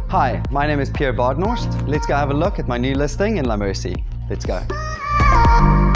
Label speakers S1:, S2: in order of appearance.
S1: Hi, my name is Pierre Badenhorst. Let's go have a look at my new listing in La Mercy. Let's go.